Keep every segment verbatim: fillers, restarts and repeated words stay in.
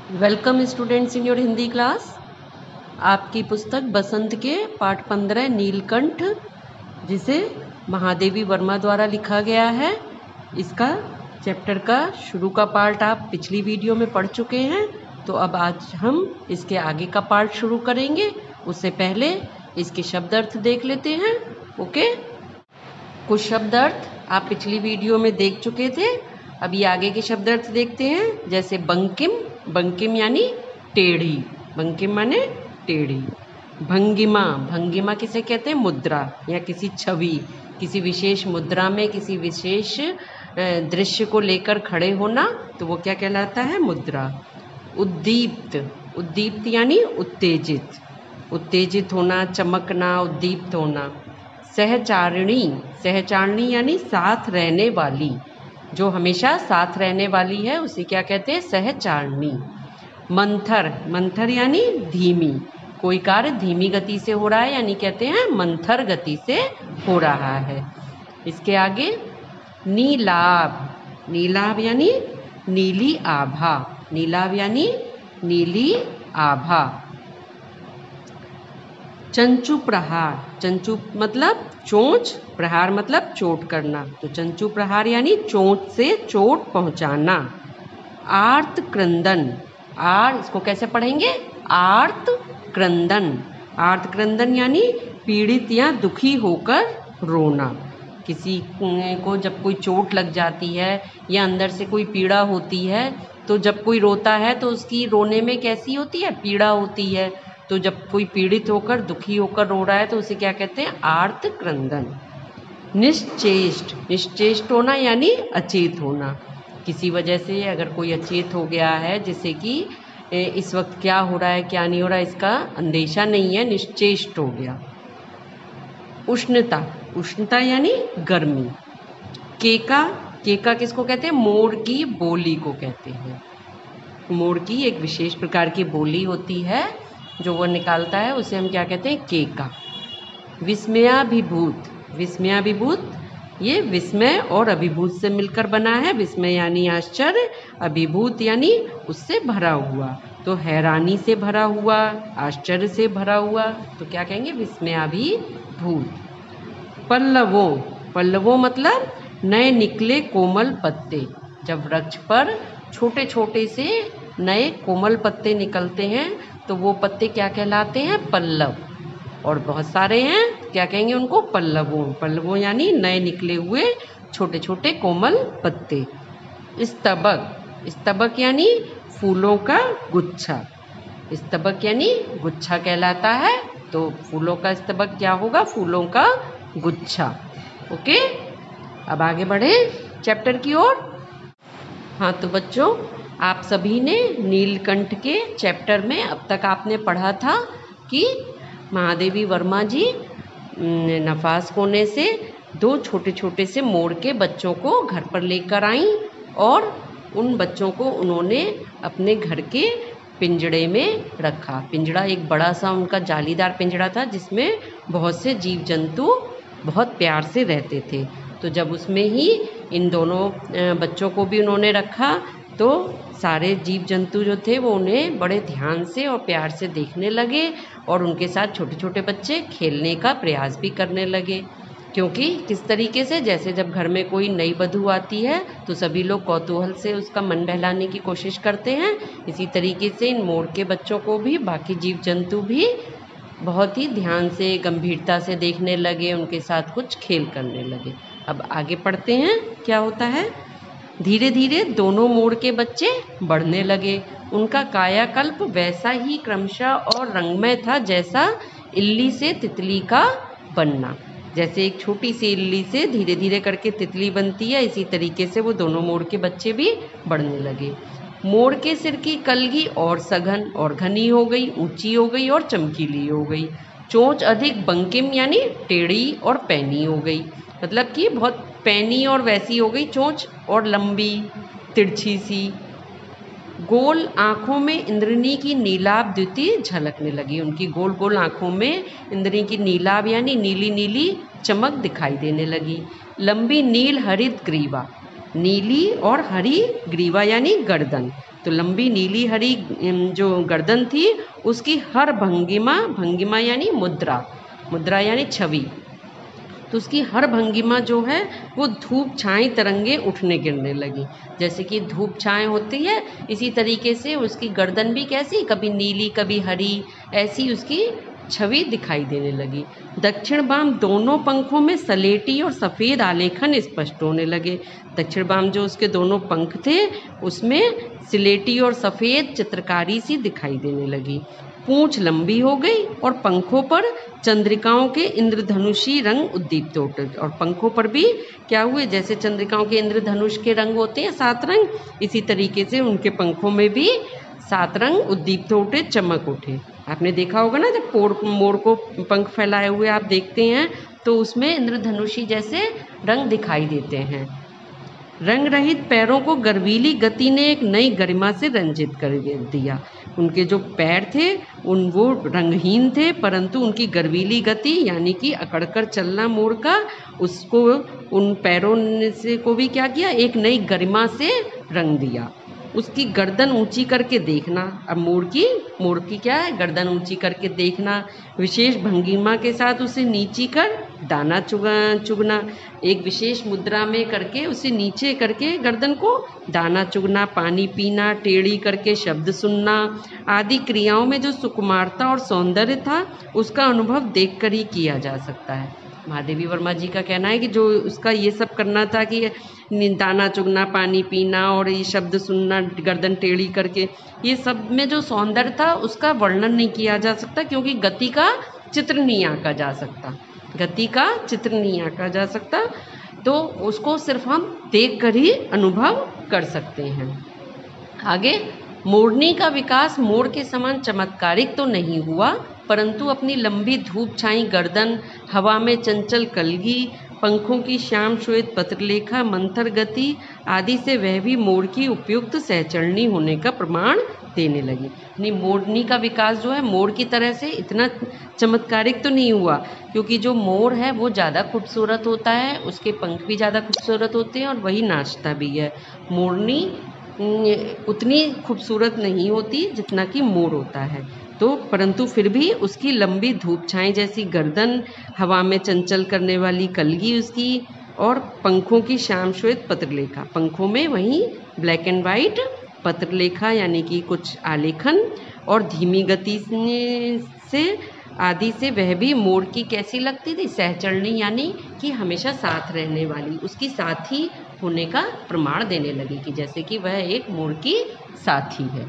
Welcome students in your Hindi class. आपकी पुस्तक बसंत के पाठ पंद्रह नीलकंठ, जिसे महादेवी वर्मा द्वारा लिखा गया है, इसका चैप्टर का शुरू का पार्ट आप पिछली वीडियो में पढ़ चुके हैं। तो अब आज हम इसके आगे का पार्ट शुरू करेंगे। उससे पहले इसके शब्द अर्थ देख लेते हैं। ओके, कुछ शब्द अर्थ आप पिछली वीडियो में देख चुके थे। अभी आगे के शब्द अर्थ देखते हैं। जैसे बंकिम, बंकिम यानी टेढ़ी, बंकिम माने टेढ़ी। भंगिमा, भंगिमा किसे कहते हैं? मुद्रा या किसी छवि, किसी विशेष मुद्रा में किसी विशेष दृश्य को लेकर खड़े होना, तो वो क्या कहलाता है? मुद्रा। उद्दीप्त, उद्दीप्त यानी उत्तेजित, उत्तेजित होना, चमकना, उद्दीप्त होना। सहचारिणी, सहचारिणी यानी साथ रहने वाली, जो हमेशा साथ रहने वाली है, उसे क्या कहते हैं? सहचारिणी। मंथर, मंथर यानी धीमी, कोई कार्य धीमी गति से हो रहा है, यानी कहते हैं मंथर गति से हो रहा है। इसके आगे नीलाभ, नीलाभ यानी नीली आभा, नीलाभ यानी नीली आभा। चंचू प्रहार, चंचू मतलब चोंच, प्रहार मतलब चोट करना, तो चंचू प्रहार यानी चोट से चोट पहुंचाना। आर्त क्रंदन, आर इसको कैसे पढ़ेंगे? आर्त क्रंदन, आर्त क्रंदन यानी पीड़ित या दुखी होकर रोना। किसी को जब कोई चोट लग जाती है या अंदर से कोई पीड़ा होती है, तो जब कोई रोता है तो उसकी रोने में कैसी होती है? पीड़ा होती है। तो जब कोई पीड़ित होकर दुखी होकर रो रहा है तो उसे क्या कहते हैं? आर्त क्रंदन। निश्चेष्ट, निश्चेष्ट होना यानी अचेत होना, किसी वजह से अगर कोई अचेत हो गया है, जिससे कि इस वक्त क्या हो रहा है क्या नहीं हो रहा है इसका अंदेशा नहीं है, निश्चेष्ट हो गया। उष्णता, उष्णता यानी गर्मी। केका, केका किसको कहते हैं? मोर की बोली को कहते हैं। मोर की एक विशेष प्रकार की बोली होती है जो वो निकालता है, उसे हम क्या कहते हैं? केका। विस्मयाभिभूत, विस्मयाभिभूत ये विस्मय और अभिभूत से मिलकर बना है। विस्मय यानी आश्चर्य, अभिभूत यानी उससे भरा हुआ, तो हैरानी से भरा हुआ, आश्चर्य से भरा हुआ, तो क्या कहेंगे? विस्मयाभिभूत। पल्लवों, पल्लवों मतलब नए निकले कोमल पत्ते, जब वृक्ष पर छोटे छोटे से नए कोमल पत्ते निकलते हैं तो वो पत्ते क्या कहलाते हैं? पल्लव। और बहुत सारे हैं, क्या कहेंगे उनको? पल्लवों। पल्लवों यानी नए निकले हुए छोटे छोटे कोमल पत्ते। स्तबक, स्तबक यानी फूलों का गुच्छा, स्तबक यानी गुच्छा कहलाता है, तो फूलों का स्तबक क्या होगा? फूलों का गुच्छा। ओके, अब आगे बढ़े चैप्टर की ओर। हाँ तो बच्चों, आप सभी ने नीलकंठ के चैप्टर में अब तक आपने पढ़ा था कि महादेवी वर्मा जी नफास कोने से दो छोटे छोटे से मोर के बच्चों को घर पर लेकर आईं और उन बच्चों को उन्होंने अपने घर के पिंजड़े में रखा। पिंजड़ा एक बड़ा सा उनका जालीदार पिंजड़ा था, जिसमें बहुत से जीव जंतु बहुत प्यार से रहते थे। तो जब उसमें ही इन दोनों बच्चों को भी उन्होंने रखा, तो सारे जीव जंतु जो थे वो उन्हें बड़े ध्यान से और प्यार से देखने लगे और उनके साथ छोटे छोटे बच्चे खेलने का प्रयास भी करने लगे। क्योंकि किस तरीके से, जैसे जब घर में कोई नई बधू आती है तो सभी लोग कौतूहल से उसका मन बहलाने की कोशिश करते हैं, इसी तरीके से इन मोर के बच्चों को भी बाकी जीव जंतु भी बहुत ही ध्यान से, गंभीरता से देखने लगे, उनके साथ कुछ खेल करने लगे। अब आगे पढ़ते हैं क्या होता है। धीरे धीरे दोनों मोर के बच्चे बढ़ने लगे। उनका कायाकल्प वैसा ही क्रमशः और रंगमय था जैसा इल्ली से तितली का बनना। जैसे एक छोटी सी इल्ली से धीरे धीरे करके तितली बनती है, इसी तरीके से वो दोनों मोर के बच्चे भी बढ़ने लगे। मोर के सिर की कलगी और सघन और घनी हो गई, ऊंची हो गई और चमकीली हो गई। चोंच अधिक बंकिम यानी टेढ़ी और पैनी हो गई, मतलब कि बहुत पैनी और वैसी हो गई चोंच, और लंबी तिरछी सी। गोल आँखों में इंद्रनी की नीलाभ द्युति झलकने लगी। उनकी गोल गोल आँखों में इंद्रनी की नीलाभ यानी नीली नीली चमक दिखाई देने लगी। लंबी नील हरित ग्रीवा, नीली और हरी ग्रीवा यानी गर्दन, तो लंबी नीली हरी जो गर्दन थी उसकी हर भंगिमा, भंगिमा यानी मुद्रा, मुद्रा यानी छवि, तो उसकी हर भंगिमा जो है वो धूप छाई तरंगे उठने गिरने लगी। जैसे कि धूप छाएँ होती है इसी तरीके से उसकी गर्दन भी कैसी, कभी नीली कभी हरी, ऐसी उसकी छवि दिखाई देने लगी। दक्षिण बाम दोनों पंखों में सलेटी और सफ़ेद आलेखन स्पष्ट होने लगे। दक्षिण बाम जो उसके दोनों पंख थे उसमें सिलेटी और सफ़ेद चित्रकारी सी दिखाई देने लगी। पूंछ लंबी हो गई और पंखों पर चंद्रिकाओं के इंद्रधनुषी रंग उद्दीप्त होते, और पंखों पर भी क्या हुए, जैसे चंद्रिकाओं के इंद्रधनुष के रंग होते हैं सात रंग, इसी तरीके से उनके पंखों में भी सात रंग उद्दीप्त उठे, चमक उठे। आपने देखा होगा ना, जब पोड़ मोर को पंख फैलाए हुए आप देखते हैं तो उसमें इंद्रधनुषी जैसे रंग दिखाई देते हैं। रंग रहित पैरों को गर्वीली गति ने एक नई गरिमा से रंजित कर दिया। उनके जो पैर थे उन वो रंगहीन थे, परंतु उनकी गर्वीली गति यानी कि अकड़कर चलना मोर का, उसको उन पैरों से को भी क्या किया, एक नई गरिमा से रंग दिया। उसकी गर्दन ऊंची करके देखना, अब मोर की मोर की क्या है, गर्दन ऊंची करके देखना, विशेष भंगिमा के साथ उसे नीची कर दाना चुगा चुगना, एक विशेष मुद्रा में करके उसे नीचे करके गर्दन को दाना चुगना, पानी पीना, टेढ़ी करके शब्द सुनना आदि क्रियाओं में जो सुकुमारता और सौंदर्य था उसका अनुभव देखकर ही किया जा सकता है। महादेवी वर्मा जी का कहना है कि जो उसका ये सब करना था कि दाना चुगना, पानी पीना और ये शब्द सुनना, गर्दन टेढ़ी करके, ये सब में जो सौंदर्य था उसका वर्णन नहीं किया जा सकता, क्योंकि गति का चित्र नहीं आंका जा सकता, गति का चित्र नहीं आंका जा सकता, तो उसको सिर्फ हम देख कर ही अनुभव कर सकते हैं। आगे, मोरनी का विकास मोर के समान चमत्कारिक तो नहीं हुआ, परंतु अपनी लंबी धूप छाई गर्दन, हवा में चंचल कलगी, पंखों की श्याम श्वेत पत्रलेखा, मंथर गति आदि से वह भी मोर की उपयुक्त सहचरणी होने का प्रमाण देने लगी। यानी मोरनी का विकास जो है मोर की तरह से इतना चमत्कारिक तो नहीं हुआ, क्योंकि जो मोर है वो ज़्यादा खूबसूरत होता है, उसके पंख भी ज़्यादा खूबसूरत होते हैं और वही नाचता भी है। मोरनी उतनी खूबसूरत नहीं होती जितना कि मोर होता है, तो परंतु फिर भी उसकी लंबी धूप छाई जैसी गर्दन, हवा में चंचल करने वाली कलगी उसकी, और पंखों की श्याम श्वेत पत्रलेखा, पंखों में वहीं ब्लैक एंड वाइट पत्रलेखा यानी कि कुछ आलेखन, और धीमी गति से आदि से वह भी मोर की कैसी लगती थी, सहचरणी यानी कि हमेशा साथ रहने वाली, उसकी साथी होने का प्रमाण देने लगी कि जैसे कि वह एक मोर की साथी है।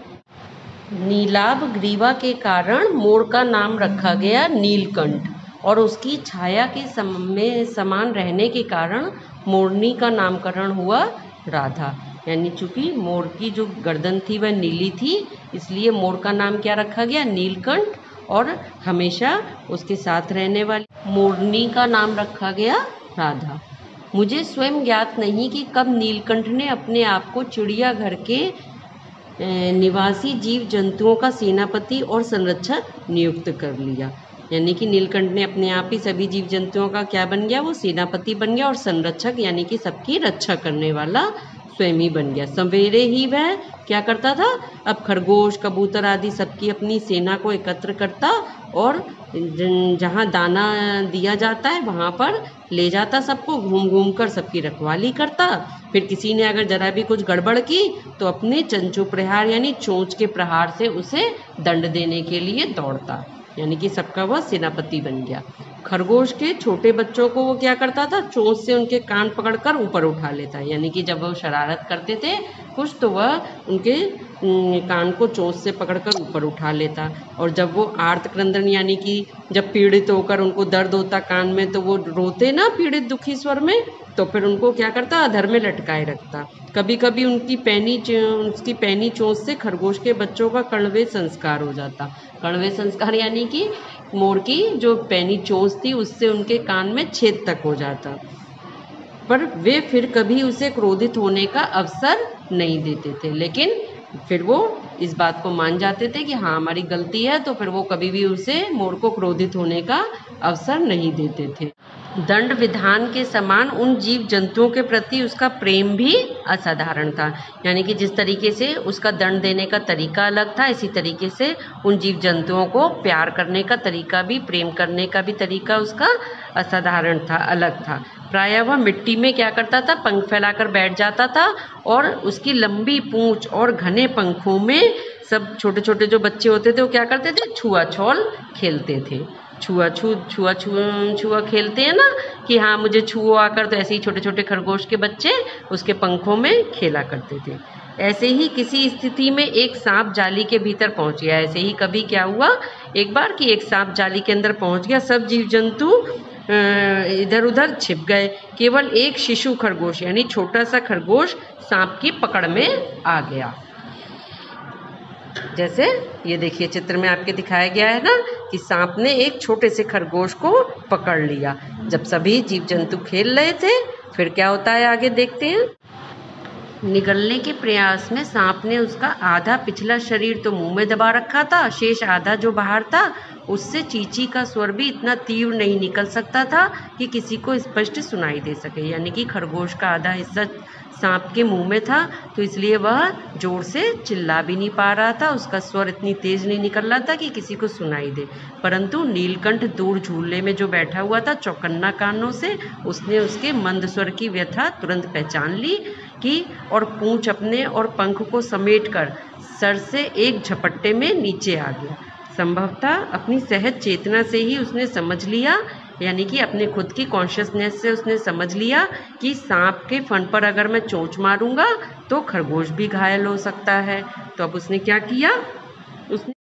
नीलाभ ग्रीवा के कारण मोर का नाम रखा गया नीलकंठ, और उसकी छाया के सम में समान रहने के कारण मोरनी का नामकरण हुआ राधा। यानी चूँकि मोर की जो गर्दन थी वह नीली थी, इसलिए मोर का नाम क्या रखा गया, नीलकंठ, और हमेशा उसके साथ रहने वाली मोरनी का नाम रखा गया राधा। मुझे स्वयं ज्ञात नहीं कि कब नीलकंठ ने अपने आप को चिड़ियाघर के निवासी जीव जंतुओं का सेनापति और संरक्षक नियुक्त कर लिया। यानी कि नीलकंठ ने अपने आप ही सभी जीव जंतुओं का क्या बन गया, वो सेनापति बन गया, और संरक्षक यानी कि सबकी रक्षा करने वाला स्वयं ही बन गया। सवेरे ही वह क्या करता था, अब खरगोश, कबूतर आदि सबकी अपनी सेना को एकत्र करता और जहाँ दाना दिया जाता है वहाँ पर ले जाता, सबको घूम घूम कर सबकी रखवाली करता। फिर किसी ने अगर जरा भी कुछ गड़बड़ की तो अपने चंचू प्रहार यानी चोंच के प्रहार से उसे दंड देने के लिए दौड़ता, यानी कि सबका वह सेनापति बन गया। खरगोश के छोटे बच्चों को वो क्या करता था, चोंच से उनके कान पकड़कर ऊपर उठा लेता, यानी कि जब वो शरारत करते थे कुछ तो वह उनके कान को चोंच से पकड़कर ऊपर उठा लेता, और जब वो आर्त क्रंदन यानी कि जब पीड़ित होकर उनको दर्द होता कान में तो वो रोते ना पीड़ित दुखी स्वर में, तो फिर उनको क्या करता, अधर में लटकाए रखता। कभी कभी उनकी पैनी उसकी पैनी चोंच से खरगोश के बच्चों का कड़वे संस्कार हो जाता। कड़वे संस्कार यानी कि मोर की जो पैनी चोंच थी उससे उनके कान में छेद तक हो जाता, पर वे फिर कभी उसे क्रोधित होने का अवसर नहीं देते थे, लेकिन फिर वो इस बात को मान जाते थे कि हाँ हमारी गलती है, तो फिर वो कभी भी उसे मोर को क्रोधित होने का अवसर नहीं देते थे। दंड विधान के समान उन जीव जंतुओं के प्रति उसका प्रेम भी असाधारण था। यानी कि जिस तरीके से उसका दंड देने का तरीका अलग था, इसी तरीके से उन जीव जंतुओं को प्यार करने का तरीका भी, प्रेम करने का भी तरीका उसका असाधारण था, अलग था। प्रायः वह मिट्टी में क्या करता था, पंख फैलाकर बैठ जाता था और उसकी लंबी पूंछ और घने पंखों में सब छोटे छोटे जो बच्चे होते थे वो क्या करते थे, छुआ-छौल खेलते थे। छुआ छू छुआ छू छुआ खेलते हैं ना कि हाँ मुझे छुओ आकर, तो ऐसे ही छोटे छोटे खरगोश के बच्चे उसके पंखों में खेला करते थे। ऐसे ही किसी स्थिति में एक सांप जाली के भीतर पहुंच गया। ऐसे ही कभी क्या हुआ एक बार कि एक सांप जाली के अंदर पहुंच गया, सब जीव जंतु इधर उधर छिप गए, केवल एक शिशु खरगोश यानी छोटा सा खरगोश सांप की पकड़ में आ गया। जैसे ये देखिए चित्र में आपके दिखाया गया है ना कि सांप ने एक छोटे से खरगोश को पकड़ लिया। जब सभी जीव जंतु खेल रहे थे, फिर क्या होता है आगे देखते हैं। निगलने के प्रयास में सांप ने उसका आधा पिछला शरीर तो मुंह में दबा रखा था, शेष आधा जो बाहर था उससे चींची का स्वर भी इतना तीव्र नहीं निकल सकता था कि किसी को स्पष्ट सुनाई दे सके। यानी कि खरगोश का आधा हिस्सा सांप के मुंह में था, तो इसलिए वह जोर से चिल्ला भी नहीं पा रहा था, उसका स्वर इतनी तेज नहीं निकल रहा था कि किसी को सुनाई दे। परंतु नीलकंठ दूर झूले में जो बैठा हुआ था चौकन्ना कानों से, उसने उसके मंद स्वर की व्यथा तुरंत पहचान ली कि और पूंछ अपने और पंख को समेटकर सर से एक झपट्टे में नीचे आ गया। संभवतः अपनी सहज चेतना से ही उसने समझ लिया, यानी कि अपने खुद की कॉन्शियसनेस से उसने समझ लिया कि सांप के फन पर अगर मैं चोंच मारूंगा तो खरगोश भी घायल हो सकता है। तो अब उसने क्या किया, उसने